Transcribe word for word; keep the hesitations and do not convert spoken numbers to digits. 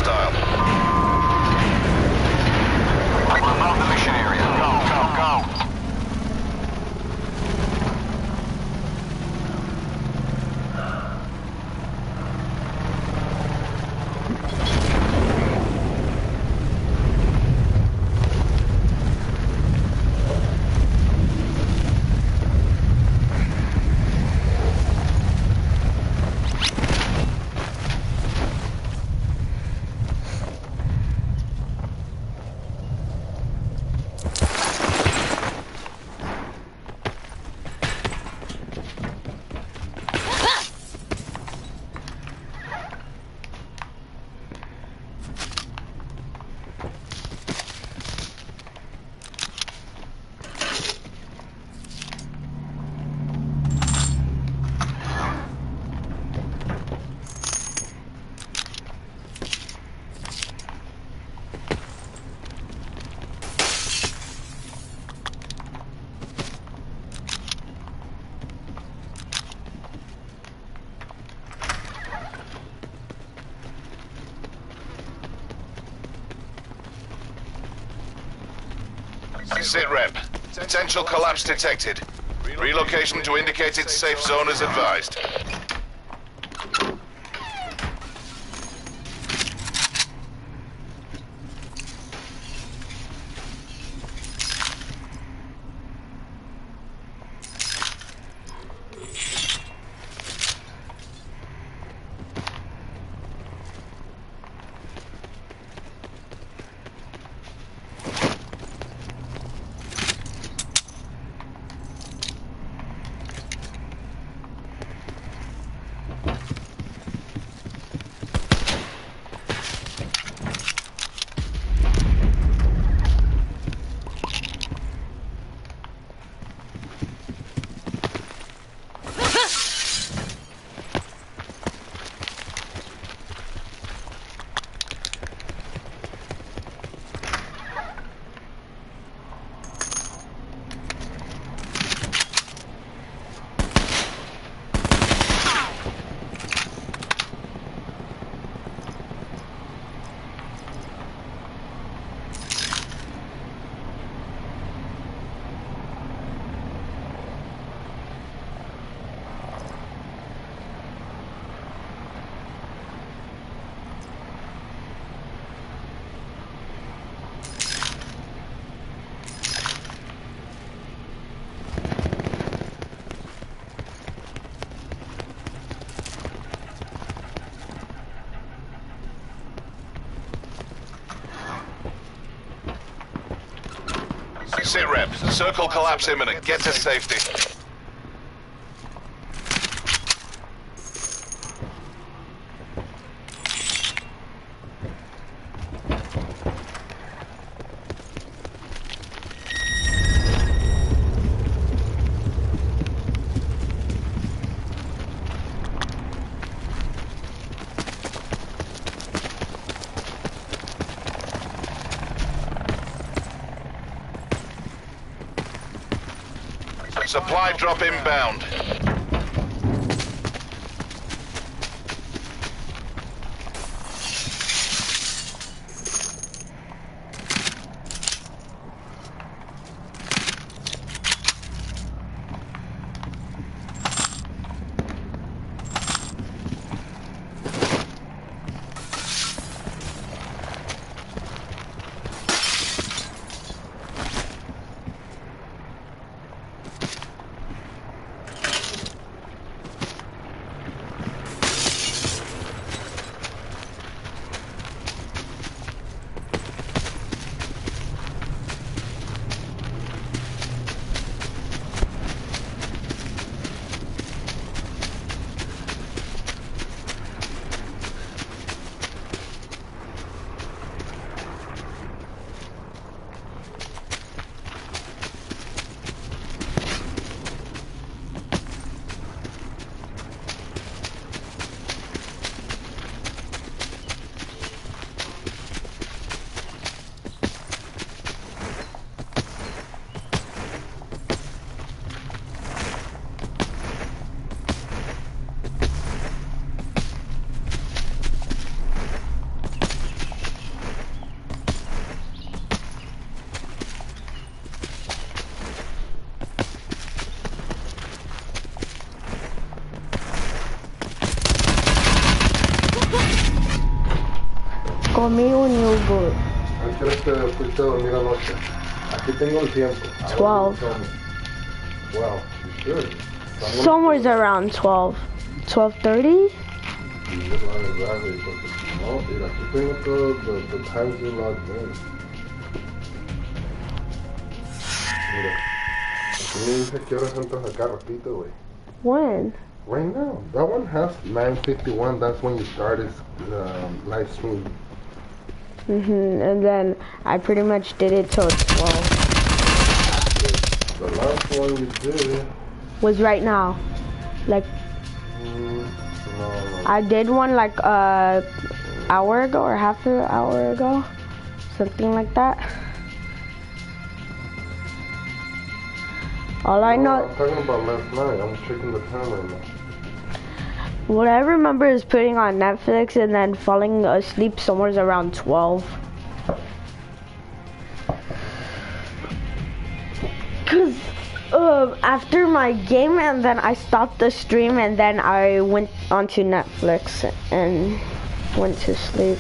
hostile. We're above the mission area. Go, go, go. Sit rep. Potential collapse detected. Relocation to indicated safe zone is advised. Sit rep. Circle collapse imminent. Get to safety. Supply drop inbound. comí un yogurt. ¿A qué hora te fuiste a dormir anoche? Aquí tengo el tiempo. twelve. Wow, you should. Somewhere's around twelve. twelve thirty? Y es la verdad, güey, porque si no, mira, aquí tengo todos los the times you logged in. Mira, aquí me dice que horas entras acá, repito, güey. When? Right now. That one has nine fifty-one. That's when you started um, live stream. Mm-hmm. And then I pretty much did it till twelve. The last one you did. Was right now. Like, Mm, no, no. I did one like a hour ago or half an hour ago. Something like that. All I No, know, I'm talking about last night. I'm checking the time right now. what I remember is putting on Netflix and then falling asleep somewhere around twelve. Cause uh, after my game and then I stopped the stream and then I went onto Netflix and went to sleep.